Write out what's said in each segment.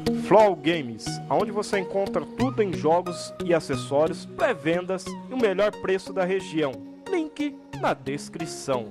Flow Games, onde você encontra tudo em jogos e acessórios, pré-vendas e o melhor preço da região. Link na descrição.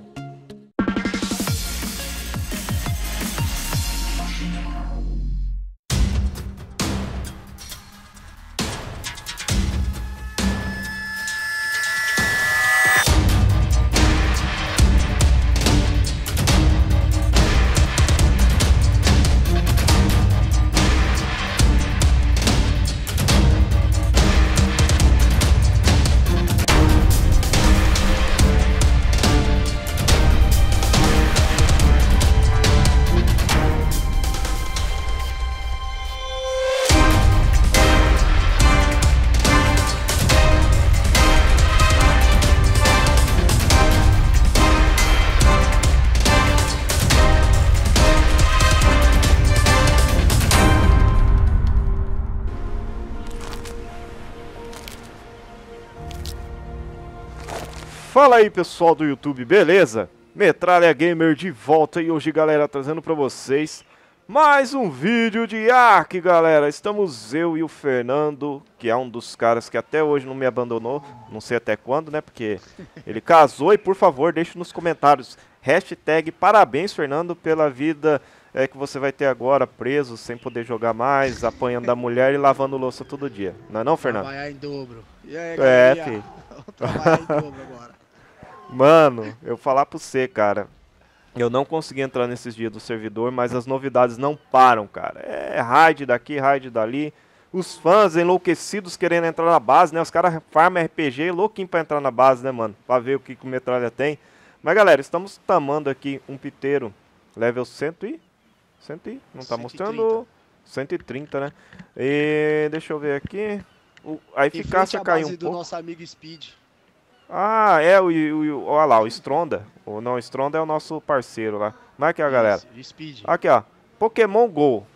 Fala aí pessoal do YouTube, beleza? Metralha Gamer de volta e hoje galera trazendo pra vocês mais um vídeo de Ark, galera. Estamos eu e o Fernando, que é um dos caras que até hoje não me abandonou, não sei até quando, né, porque ele casou. E por favor deixe nos comentários, hashtag parabéns Fernando pela vida que você vai ter agora preso, sem poder jogar mais, apanhando da mulher e lavando louça todo dia. Não é não, Fernando? Trabalhar em dobro. E aí, galera? Filho. Trabalhar em dobro agora. Mano, eu falar pra você, cara, eu não consegui entrar nesses dias do servidor, mas as novidades não param, cara. É raid daqui, raid dali. Os fãs enlouquecidos querendo entrar na base, né? Os caras farmam RPG, louquinho pra entrar na base, né, mano? Pra ver o que o Metralha tem. Mas, galera, estamos tamando aqui um piteiro level 100 e... não tá 130. Mostrando 130, né? E deixa eu ver aqui. A eficácia caiu um pouco. Do nosso amigo Speed. Ah, é olha lá, o Stronda. Não, o Stronda é o nosso parceiro lá. Mas aqui, ó, galera. Speed. Aqui, ó. Pokémon GO.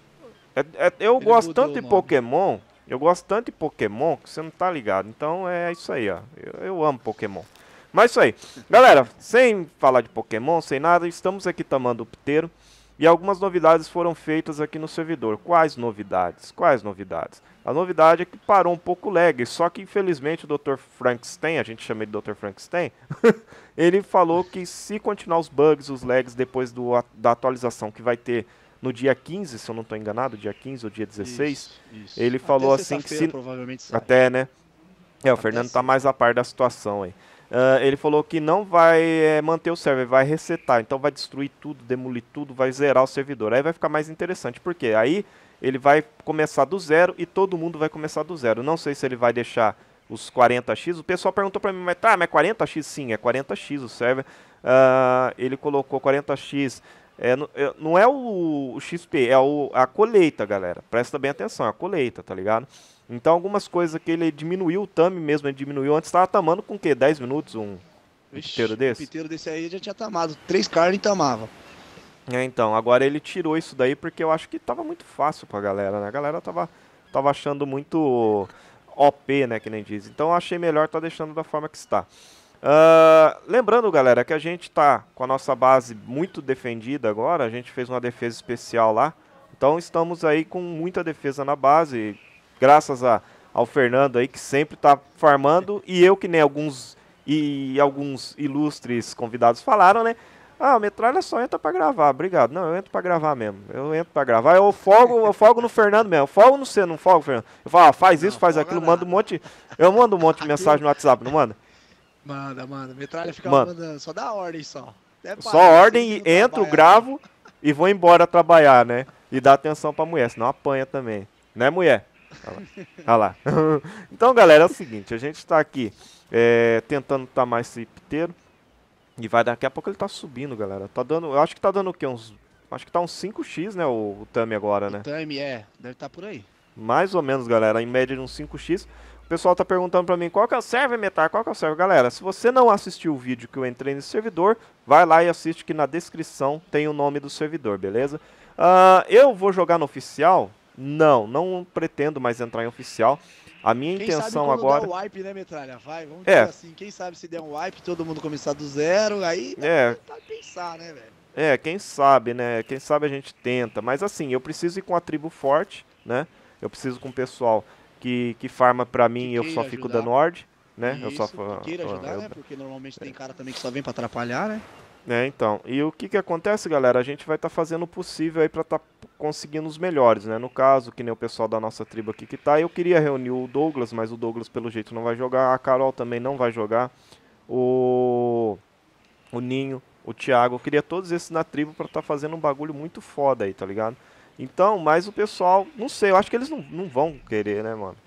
Eu Ele gosto mudou tanto de o nome. Pokémon. Eu gosto tanto de Pokémon que você não tá ligado. Então é isso aí, ó. Eu amo Pokémon. Mas isso aí. Galera, sem falar de Pokémon, sem nada, estamos aqui tamando o piteiro. E algumas novidades foram feitas aqui no servidor. Quais novidades? Quais novidades? A novidade é que parou um pouco o lag, só que infelizmente o Dr. Frankenstein, a gente chama ele de Dr. Frankenstein, ele falou que se continuar os bugs, os lags depois da atualização que vai ter no dia 15, se eu não estou enganado, dia 15 ou dia 16, isso. ele falou Até assim que se... provavelmente sai. Até, né? O Até Fernando sim. tá mais a par da situação aí. Ele falou que não vai manter o server, vai resetar, então vai destruir tudo, demolir tudo, vai zerar o servidor. Aí vai ficar mais interessante, porque aí ele vai começar do zero e todo mundo vai começar do zero. Não sei se ele vai deixar os 40x, o pessoal perguntou pra mim, mas 40x? Sim, é 40x o server. Ele colocou 40x, não é o XP, é a colheita, galera. Presta bem atenção, é a colheita, tá ligado? Então algumas coisas que ele diminuiu o time mesmo, ele diminuiu. Antes estava tamando com o quê? 10 minutos um piteiro desse? Um piteiro desse aí já tinha tamado. 3 carnes e tamava. Então, agora ele tirou isso daí porque eu acho que tava muito fácil pra galera, né? A galera tava achando muito OP, né, que nem diz. Então eu achei melhor tá deixando da forma que está. Lembrando, galera, que a gente tá com a nossa base muito defendida agora. A gente fez uma defesa especial lá. Então estamos aí com muita defesa na base, graças ao Fernando aí, que sempre tá farmando, e eu, que nem alguns ilustres convidados falaram, né? Ah, o Metralha só entra pra gravar, obrigado. Não, eu entro pra gravar mesmo. Eu entro pra gravar, eu folgo no Fernando mesmo. Eu folgo no você, não folgo, Fernando. Eu falo, faz isso, faz aquilo, mando um monte. Eu mando um monte de mensagem no WhatsApp, não manda? Manda. Metralha fica mandando, só dá ordem só. Só ordem, e entro, gravo e vou embora trabalhar, né? E dá atenção pra mulher, senão apanha também. Né, mulher? Olha lá. Então, galera, é o seguinte, a gente tá aqui tentando tamar esse piteiro. E daqui a pouco ele tá subindo, galera. Tá dando, eu acho que tá dando o quê? Acho que tá uns 5x, né, o Tami agora, né? O Tami, deve estar por aí. Mais ou menos, galera, em média de uns 5x. O pessoal tá perguntando pra mim, qual que é o server, Metar? Qual que é o server? Galera, se você não assistiu o vídeo que eu entrei nesse servidor, vai lá e assiste, que na descrição tem o nome do servidor, beleza? Eu vou jogar no oficial? Não pretendo mais entrar em oficial. A minha intenção agora... Quem sabe der um wipe, né, Metralha? Vamos dizer assim, quem sabe se der um wipe, todo mundo começar do zero, aí dá pra pensar, né, velho? Quem sabe, né? Quem sabe a gente tenta. Mas assim, eu preciso ir com a tribo forte, né? Eu preciso com o pessoal que farma pra mim e eu só fico dando ordem, né? Isso, eu só que queira ajudar, né? Porque normalmente tem cara também que só vem pra atrapalhar, né? Então, e o que acontece, galera? A gente vai estar fazendo o possível aí pra estar conseguindo os melhores, né? No caso, que nem o pessoal da nossa tribo aqui que tá, eu queria reunir o Douglas, mas o Douglas pelo jeito não vai jogar, a Carol também não vai jogar, o Ninho, o Thiago, eu queria todos esses na tribo pra estar fazendo um bagulho muito foda aí, tá ligado? Então, mas o pessoal, não sei, eu acho que eles não vão querer, né, mano?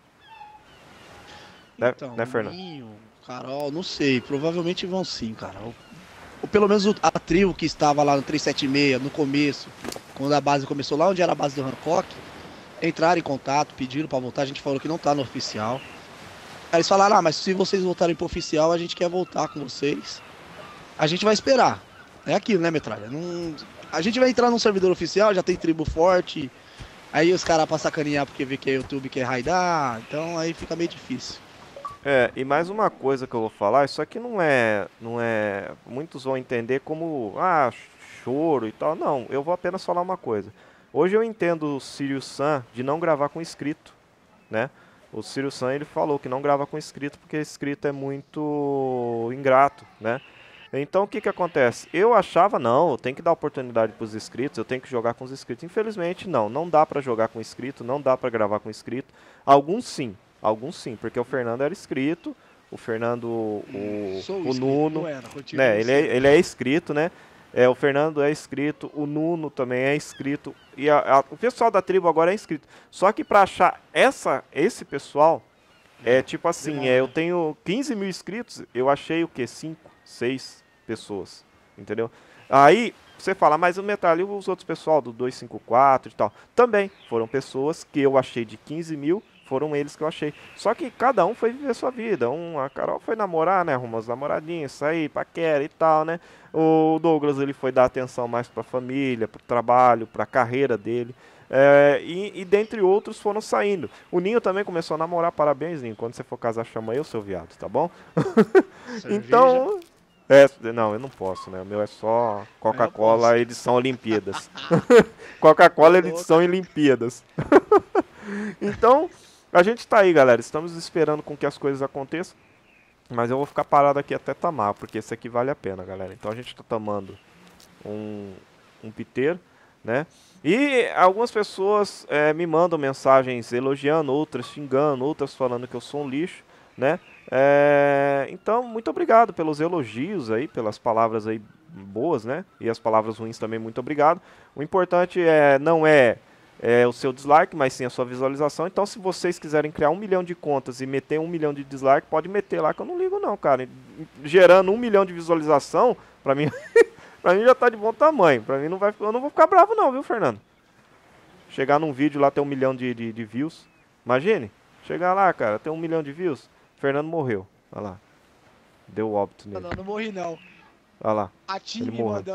Então, né, Fernando? Ninho, Carol, não sei, provavelmente vão sim, cara. Ou pelo menos a tribo que estava lá no 376, no começo, quando a base começou lá onde era a base do Hancock, entraram em contato, pediram pra voltar, a gente falou que não tá no oficial. Aí eles falaram, mas se vocês voltarem pro oficial, a gente quer voltar com vocês. A gente vai esperar. É aquilo, né, Metralha? A gente vai entrar num servidor oficial, já tem tribo forte, aí os caras pra sacanear porque vê que é YouTube quer raidar, então aí fica meio difícil. E mais uma coisa que eu vou falar, isso aqui não é, muitos vão entender como, choro e tal, não, eu vou apenas falar uma coisa. Hoje eu entendo o Sirius Sam de não gravar com inscrito, né? O Sirius Sam, ele falou que não grava com inscrito porque inscrito é muito ingrato, né? Então o que acontece? Eu achava, não, eu tenho que dar oportunidade para os inscritos, eu tenho que jogar com os inscritos. Infelizmente não dá para jogar com inscrito, não dá para gravar com inscrito. Alguns sim, porque o Fernando era inscrito, o Fernando, o Nuno, né, ele é inscrito, né? O Fernando é inscrito, o Nuno também é inscrito, e o pessoal da tribo agora é inscrito. Só que para achar esse pessoal, tipo assim, eu tenho 15 mil inscritos, eu achei o quê? 5, 6 pessoas, entendeu? Aí você fala, mas o Metralha e os outros pessoal do 254 e tal, também foram pessoas que eu achei de 15 mil, foram eles que eu achei. Só que cada um foi viver sua vida. A Carol foi namorar, né? Arrumou as namoradinhas, sair, paquera e tal, né? O Douglas, ele foi dar atenção mais pra família, pro trabalho, pra carreira dele. E dentre outros foram saindo. O Ninho também começou a namorar, parabéns, Ninho. Quando você for casar, chama eu, seu viado, tá bom? Então... não, eu não posso, né? O meu é só Coca-Cola edição Olimpíadas. Coca-Cola edição Olimpíadas. Então... A gente tá aí, galera, estamos esperando com que as coisas aconteçam, mas eu vou ficar parado aqui até tamar, porque esse aqui vale a pena, galera. Então a gente tá tamando um piteiro, né? E algumas pessoas me mandam mensagens elogiando, outras xingando, outras falando que eu sou um lixo, né? Então, muito obrigado pelos elogios aí, pelas palavras aí boas, né? E as palavras ruins também, muito obrigado. O importante não é o seu dislike, mas sim a sua visualização. Então, se vocês quiserem criar 1 milhão de contas e meter 1 milhão de dislike, pode meter lá que eu não ligo não, cara. Gerando 1 milhão de visualização, pra mim, pra mim já tá de bom tamanho. Pra mim eu não vou ficar bravo não, viu, Fernando? Chegar num vídeo lá ter 1 milhão de views. Imagine, chegar lá, cara, ter 1 milhão de views. Fernando morreu, olha lá. Deu óbito nele. Não morri não. Olha lá. A time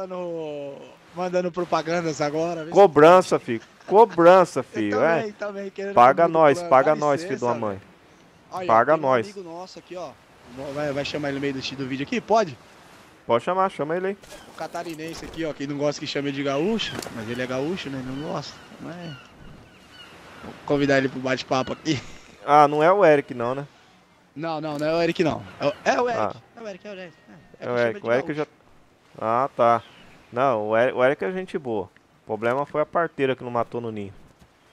mandando propagandas agora. Cobrança, filho. Cobrança, filho. Também, paga nós, filho de uma mãe. Aí, paga nós. Um amigo nosso aqui, ó. Vai chamar ele no meio do vídeo aqui? Pode? Pode chamar, chama ele aí. O catarinense aqui, ó. Quem não gosta que chame ele de gaúcho, mas ele é gaúcho, né? Não gosta. Mas... Vou convidar ele pro bate-papo aqui. Não é o Eric, não, né? Não é o Eric, não. É o Eric. É o Eric. O Eric já... tá. Não, o Eric é gente boa. O problema foi a parteira que não matou no ninho.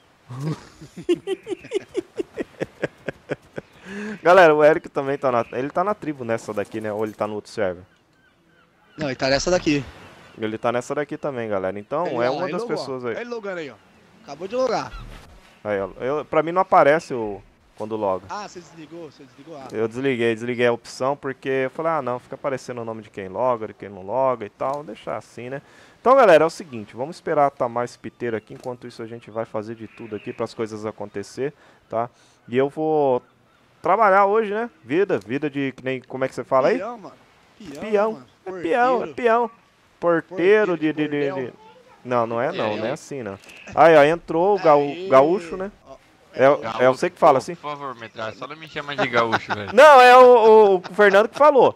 Galera, o Eric também tá ele tá na tribo nessa daqui, né? Ou ele tá no outro server? Não, ele tá nessa daqui. Ele tá nessa daqui também, galera. Então, uma das pessoas aí. Ele logando aí, ó. Acabou de logar. Aí, ó. Pra mim não aparece quando loga. Você desligou? Eu desliguei a opção porque eu falei, não, fica aparecendo o nome de quem loga, de quem não loga e tal, deixar assim, né? Então, galera, é o seguinte, vamos esperar tamar esse piteiro aqui, enquanto isso a gente vai fazer de tudo aqui para as coisas acontecer, tá? E eu vou trabalhar hoje, né? Vida de, que nem, como é que você fala aí? Peão, mano. Peão. É peão. Porteiro de... Não é assim, não. Aí, ó, entrou o gaúcho, né? É você que fala assim? Por favor, Metralha, só não me chama de gaúcho, velho. Não, é o Fernando que falou.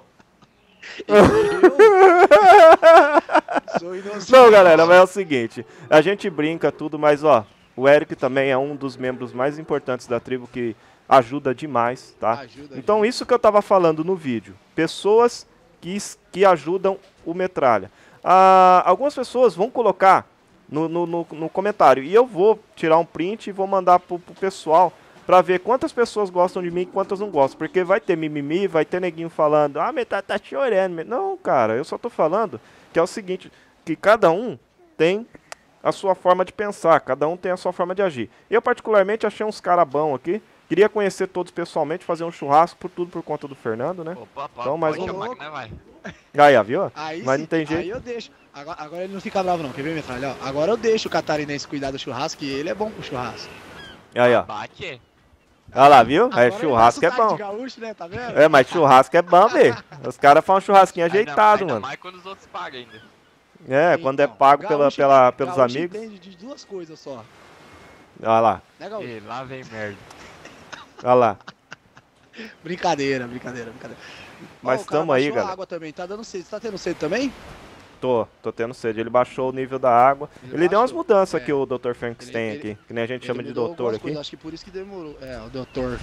Não, galera, mas é o seguinte, a gente brinca tudo, mas ó, O Eric também é um dos membros mais importantes da tribo que ajuda demais, tá? Ajuda, Então ajuda. isso que eu tava falando no vídeo. Pessoas que ajudam o Metralha. Algumas pessoas vão colocar no comentário. E eu vou tirar um print e vou mandar pro pessoal pra ver quantas pessoas gostam de mim e quantas não gostam. Porque vai ter mimimi, vai ter neguinho falando, Metralha tá chorando. Não, cara, eu só tô falando que é o seguinte, que cada um tem a sua forma de pensar, cada um tem a sua forma de agir. Eu particularmente achei uns caras bons aqui. Queria conhecer todos pessoalmente, fazer um churrasco, tudo por conta do Fernando, né? Opa, Então, mais pode um- chamar que não vai. Aí, ó, viu? Aí Mas sim, não tem Aí jeito. eu deixo. Agora ele não fica bravo não, quer ver, Metralha? Ó, agora eu deixo o catarinense cuidar do churrasco, que ele é bom pro churrasco. Aí, ó. Bate. Olha lá, viu? Agora ele Churrasco é passa o bom. sotaque de gaúcho, né? Tá vendo? É, mas churrasco é bom, velho. Os caras fazem um churrasquinho ajeitado, ainda mano. mais quando os outros pagam ainda. É, quando é Então, pago gaúcho pelos gaúcho amigos. entende de duas coisas só. Olha lá, Né, gaúcho? E lá vem merda. olha lá. Brincadeira. Mas Ó, o cara tamo aí, baixou a galera. água também, tá dando sede. Você tá tendo sede também? Tô tendo sede. Ele baixou o nível da água. Ele deu umas baixou, mudanças é. aqui, o Dr. Frankenstein Ele- aqui. Que nem a gente Ele chama de mudou doutor algumas aqui. coisas, acho que por isso que demorou. É, o doutor.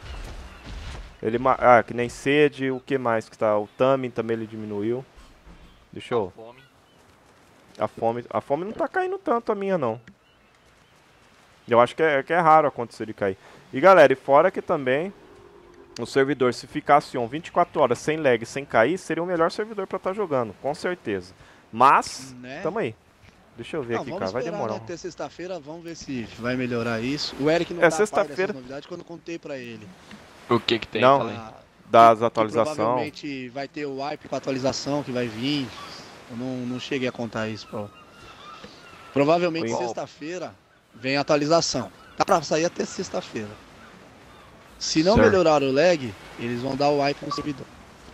Que nem sede, o que mais que tá? O Tamin também ele diminuiu. Deixa eu... Fome. A fome não tá caindo tanto a minha, não. Eu acho que é raro acontecer de cair. E galera, e fora que também o servidor, se ficasse on 24 horas sem lag, sem cair, seria o melhor servidor pra estar jogando, com certeza. Mas, Né? tamo aí. Deixa eu ver Não, aqui, vamos cara, vai esperar, demorar. né, até sexta-feira, vamos ver se vai melhorar isso. O Eric não É, tá a par sexta-feira- dessas novidades quando eu contei pra ele. O que que tem? Não. Fala aí. Das Que atualizações. provavelmente vai ter o wipe com a atualização que vai vir. Eu não cheguei a contar isso, pô. Provavelmente Foi- sexta-feira vem a atualização. Tá pra sair até sexta-feira. Se não Certo. melhorar o lag, eles vão dar o wipe no servidor.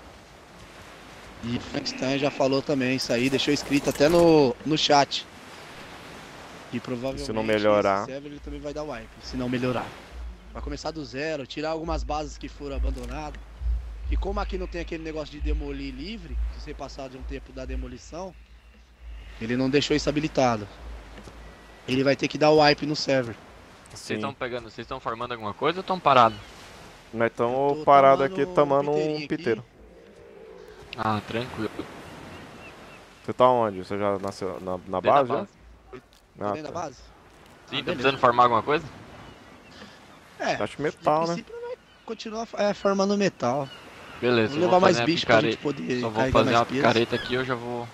E o Frankenstein já falou também isso aí, deixou escrito até no chat. E provavelmente Se não melhorar. esse server ele também vai dar wipe, se não melhorar. Vai começar do zero, tirar algumas bases que foram abandonadas. E como aqui não tem aquele negócio de demolir livre, se você passar de um tempo da demolição, ele não deixou isso habilitado. Ele vai ter que dar o wipe no server. Vocês Sim. estão formando alguma coisa ou estão parados? Nós Eu estamos tô parados tomando aqui, tomando piteirinho um aqui. piteiro. Ah, tranquilo. Você tá onde? Você já nasceu na Dentro da base? já? base. Tá Ah, dentro da tá. base? Sim, tá beleza. precisando formar alguma coisa? É, Acho metal, de né? princípio vai continuar formando metal. Beleza, Vou eu levar vou mais fazer a bicho pra gente picareta. poder Só vou carregar fazer mais uma peso. picareta aqui, eu já vou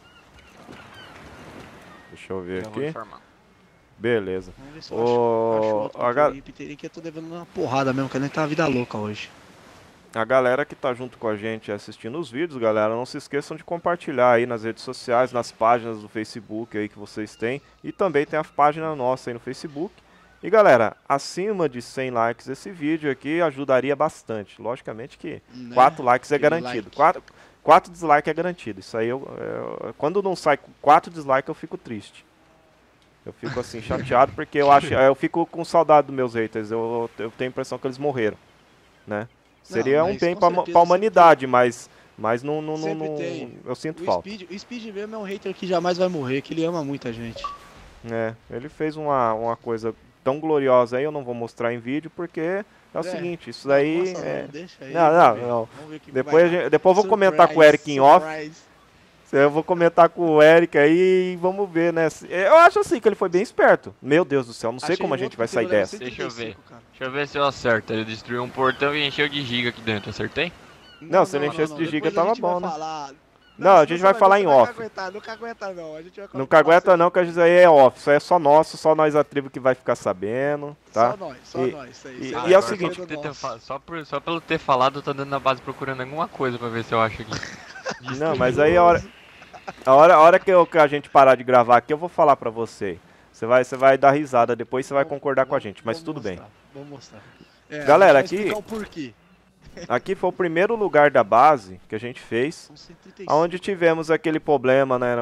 Deixa eu ver já vou aqui. informar. Beleza. Vamos ver se eu Ô, acho outro a ga- piteirinho que eu tô devendo uma porrada mesmo, que nem tá uma vida louca hoje. A galera que tá junto com a gente assistindo os vídeos, galera, não se esqueçam de compartilhar aí nas redes sociais, nas páginas do Facebook aí que vocês têm. E também tem a página nossa aí no Facebook. E galera, acima de 100 likes esse vídeo aqui ajudaria bastante. Logicamente que Né? 4 likes é Aquele garantido. like. 4 dislikes é garantido. Isso aí, quando não sai 4 dislikes eu fico triste. Eu fico assim chateado porque eu fico com saudade dos meus haters. Eu tenho a impressão que eles morreram, né? Seria mas um bem com pra certeza humanidade, mas Sempre tem. eu sinto O falta. Speed mesmo é um hater que jamais vai morrer, que ele ama muita gente. É, ele fez uma coisa tão gloriosa aí, eu não vou mostrar em vídeo porque é o seguinte, isso daí Nossa, é... não, deixa aí, Não, vamos ver. não. Vamos ver o que Depois, vai dar. depois eu vou comentar com o Eric em off. Surprise. Eu vou comentar com o Eric aí e vamos ver, né? Eu acho assim que ele foi bem esperto. Meu Deus do céu, não sei Achei como a um gente outro vai sair piteiro dessa. level Deixa eu ver. 135, cara. Deixa eu ver se eu acerto. Ele destruiu um portão e encheu de giga aqui dentro, acertei? Não, se ele enchesse de Depois giga, a tava gente vai bom, né? falar. Não, a senão gente você vai falar em nunca off. aguentar, nunca aguenta não. A gente vai Não cagueta não, que isso aí é off. Isso aí é só nosso, só nós a tribo que vai ficar sabendo, tá? Só E- nós. Isso aí, e- isso e aí é o vai ser seguinte- do Ter nosso. só pelo ter falado, eu tô andando na base procurando alguma coisa pra ver se eu acho aqui. Não, mas aí a hora que a gente parar de gravar aqui, eu vou falar pra você. Você vai dar risada depois, você vai concordar com a gente, mas Vamos tudo bem. mostrar, vamos mostrar. É, Galera, a gente vai aqui- explicar o porquê. Aqui foi o primeiro lugar da base que a gente fez, São 135. onde tivemos aquele problema, né,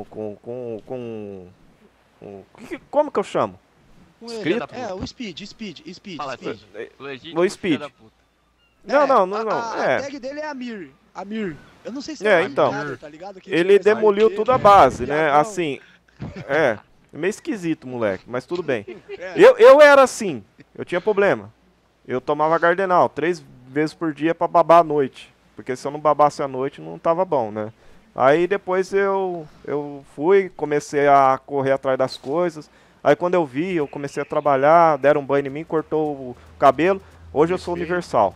como que eu chamo? Com ele. escrito? É, o Speed. Fala, Speed. Legítimo O Speed. filho da puta. A tag dele é Amir. Eu não sei se É, é então. ligado, tá ligado? Que Ele vai sair demoliu o quê? tudo a base, né? Viadão. Assim, É meio esquisito, moleque, mas tudo bem. Eu era assim, eu tinha problema. Eu tomava Gardenal 3 vezes por dia pra babar à noite. Porque se eu não babasse à noite, não tava bom, né? Aí depois eu fui, comecei a correr atrás das coisas. Aí quando eu vi, eu comecei a trabalhar, deram um banho em mim, cortou o cabelo. Hoje eu sou universal.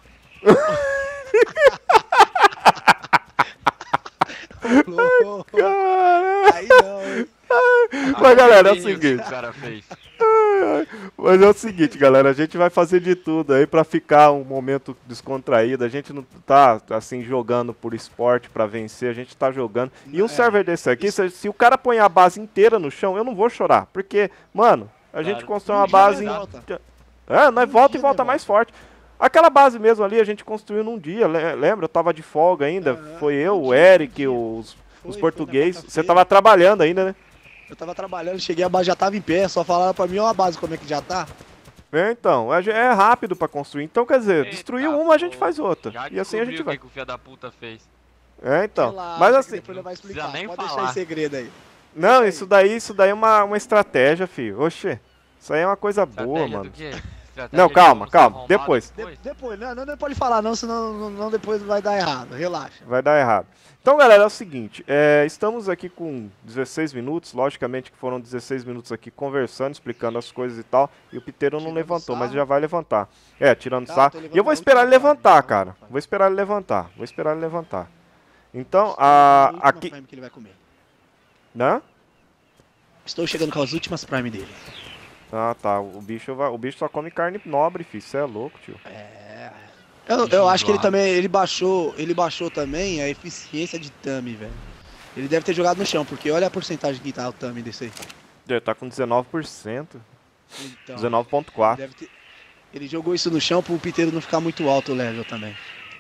Aí não, hein? Mas galera, é o seguinte. O cara fez. Mas é o seguinte, galera, a gente vai fazer de tudo aí pra ficar um momento descontraído. A gente não tá, assim, jogando por esporte pra vencer, a gente tá jogando. E um server desse aqui, se o cara põe a base inteira no chão, eu não vou chorar. Porque, mano, a gente constrói uma base... nós volta e volta mais forte. Aquela base mesmo ali, a gente construiu num dia, lembra? Eu tava de folga ainda, foi eu, o Eric, os portugueses. Você tava trabalhando ainda, né? Eu tava trabalhando, cheguei, a base já tava em pé, só falaram pra mim, ó a base como é que já tá. Então, é rápido pra construir. Então, quer dizer, Eita, destruiu uma, a gente faz outra. Já E assim a gente vai. o que o filho da puta fez. Então. Relaxa, Mas que assim... depois ele vai explicar, precisa nem pode falar. deixar em segredo aí. Não, isso daí é uma estratégia, filho. Oxê, isso aí é uma coisa boa, Estratégia mano. do quê? Estratégia Não, de calma, você calma, arrombar depois. Depois, não pode falar não, senão não, depois vai dar errado, relaxa. Vai dar errado. Então, galera, é o seguinte, estamos aqui com 16 minutos, logicamente que foram 16 minutos aqui conversando, explicando as coisas e tal, e o Piteiro não Tirando levantou, mas sarro. já vai levantar. Tirando Tá, sarro. tô E eu levantando vou a esperar ele última levantar, frame, cara. tá? Vou esperar ele levantar, vou esperar ele levantar. Então, A última aqui... prime que ele vai comer. Né? Estou chegando com as últimas prime dele. Ah, tá, o bicho só come carne nobre, filho, você é louco, tio. Eu acho que ele baixou também a eficiência de Tami, velho. Ele deve ter jogado no chão, porque olha a porcentagem que tá o Tami desse aí. Ele tá com 19%, Então, 19,4%. ele jogou isso no chão pro Piteiro não ficar muito alto o level também.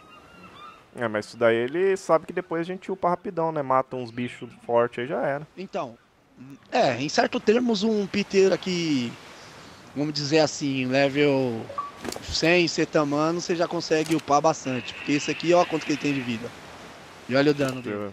Mas isso daí ele sabe que depois a gente upa rapidão, né? Mata uns bichos fortes aí já era. Então, em certo termos, um Piteiro aqui, vamos dizer assim, level 100, cetamano, você já consegue upar bastante. Porque esse aqui, ó, quanto que ele tem de vida. E olha o dano dele.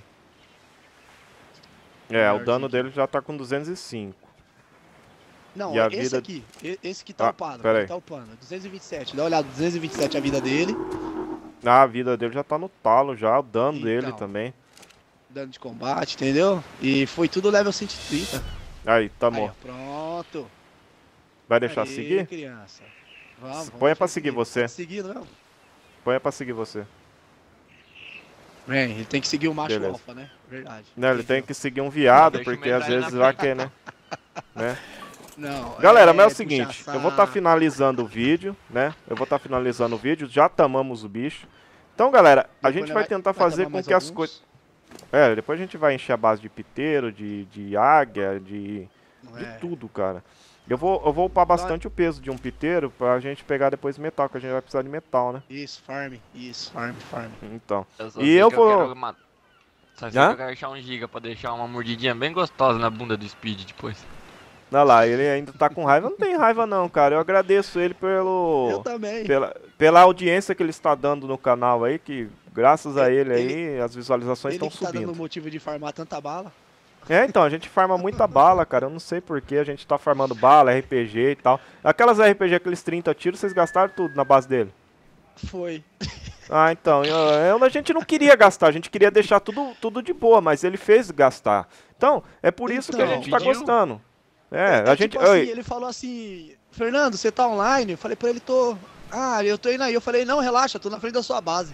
O dano dele já tá com 205. Não, E a esse vida... aqui, esse que tá upado, pera aí. ele tá upando. 227, dá uma olhada, 227 a vida dele. A vida dele já tá no talo já, o dano dele Então. também. Dano de combate, entendeu? E foi tudo level 130. Aí, tá Aí, ó, morto. pronto. Vai deixar Aí, seguir? criança. Vamos, Põe pra seguir você. Tá seguindo, não? Põe pra seguir você. Bem, ele tem que seguir o macho Beleza. alfa, né? Verdade. Não, ele tem que seguir um viado, Deixa porque o às medalha vezes na vai frente. né? Não, Galera, mas é o puxar seguinte, saco. eu vou estar finalizando o vídeo, né? Eu vou estar finalizando o vídeo, já tamamos o bicho. Então, galera, a Depois gente vai tentar vai fazer tamar com mais que as alguns. coisas... depois a gente vai encher a base de piteiro, de águia, de tudo, cara. Eu vou upar bastante o peso de um piteiro pra gente pegar depois metal, que a gente vai precisar de metal, né? Isso, farm. Então. Eu só E sei eu que vou... quero Só sei que Hã? eu quero achar 1 giga pra deixar uma mordidinha bem gostosa na bunda do Speed depois. Olha lá, ele ainda tá com raiva. Eu não tenho raiva não, cara. Eu agradeço ele Eu também. pela audiência que ele está dando no canal aí, que graças a ele aí Ele- as visualizações Ele estão que tá subindo. dando motivo de farmar tanta bala. Então, a gente farma muita bala, cara. Eu não sei por que a gente tá farmando bala, RPG e tal. Aquelas RPG, aqueles 30 tiros, vocês gastaram tudo na base dele. Foi. Ah, então, a gente não queria gastar, a gente queria deixar tudo de boa, mas ele fez gastar. Então, é por isso que a Então, gente tá pediu. gostando. A gente... tipo assim, ele falou assim, Fernando, você tá online? Eu falei pra ele, tô. Ah, eu tô indo aí. Eu falei, não, relaxa, tô na frente da sua base.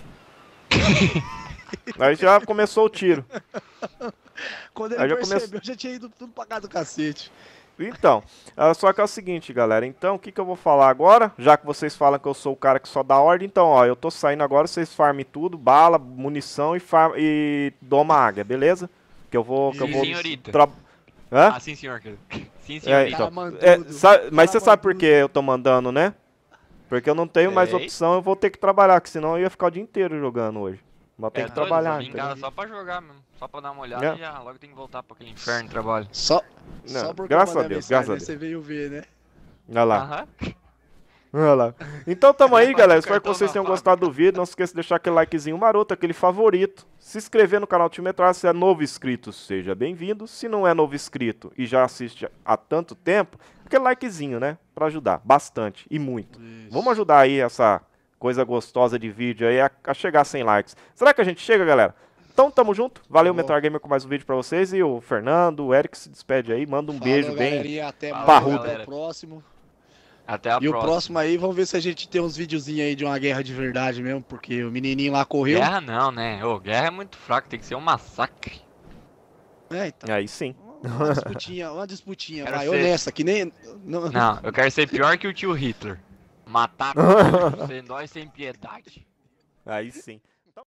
Aí já começou o tiro. Quando Aí ele já percebeu, já tinha ido tudo pra casa do cacete. Então, só que é o seguinte, galera. Então, o que eu vou falar agora? Já que vocês falam que eu sou o cara que só dá ordem, então, ó, eu tô saindo agora, vocês farmem tudo, bala, munição e doma águia, beleza? Que eu vou... Sim, senhorita. Hã? Ah, sim, senhor. Sim, É, senhorita. então. Cara, manda tudo. Mas você Cara, sabe por manda que eu tô mandando, né? Porque eu não tenho mais Sei. opção, eu vou ter que trabalhar, que senão eu ia ficar o dia inteiro jogando hoje. Mas tem que doido, trabalhar, eu vim em entendeu? casa só pra jogar mesmo. Só pra dar uma olhada É. e já logo tem que voltar pra aquele inferno de trabalho. Só Não, porque graças eu a mandei Deus, mensagem, graças a né, você veio ver, né? Olha lá. Aham. Olha lá. Então tamo aí, galera. Espero que cartão vocês na tenham fábrica. gostado do vídeo. Não se esqueça de deixar aquele likezinho maroto, aquele favorito. Se inscrever no canal Tio Metralha. Se é novo inscrito, seja bem-vindo. Se não é novo inscrito e já assiste há tanto tempo, aquele likezinho, né? Pra ajudar bastante e muito. Vamos ajudar aí essa coisa gostosa de vídeo aí a chegar a 100 likes. Será que a gente chega, galera? Então tamo junto. Valeu, Boa. Metal Gamer, com mais um vídeo pra vocês. E o Fernando, o Eric se despede aí. Manda um beijo bem. Galerinha, até mais, parrudo. até o próximo. Até a E o próxima. próximo aí, vamos ver se a gente tem uns videozinhos aí de uma guerra de verdade mesmo, porque o menininho lá correu. Guerra não, né? Ô, guerra é muito fraco, tem que ser um massacre. É, então. Aí sim. Uma disputinha, Quero vai, ser- honesta, que nem... Não, eu quero ser pior que o tio Hitler. Matar todos, sem dó e sem piedade. Aí sim.